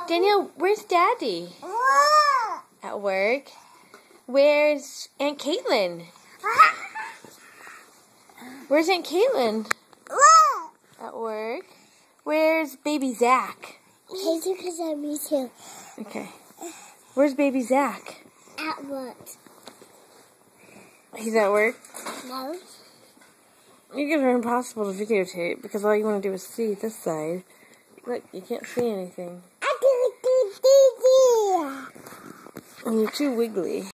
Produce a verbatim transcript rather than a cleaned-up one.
Danielle, where's Daddy? At work. Where's Aunt Caitlin? Where's Aunt Caitlin? At work. Where's baby Zach? He's because of me too. Okay. Where's baby Zach? At work. He's at work? No. You guys are impossible to videotape because all you want to do is see this side. Look, you can't see anything. I do do do do. And you're too wiggly.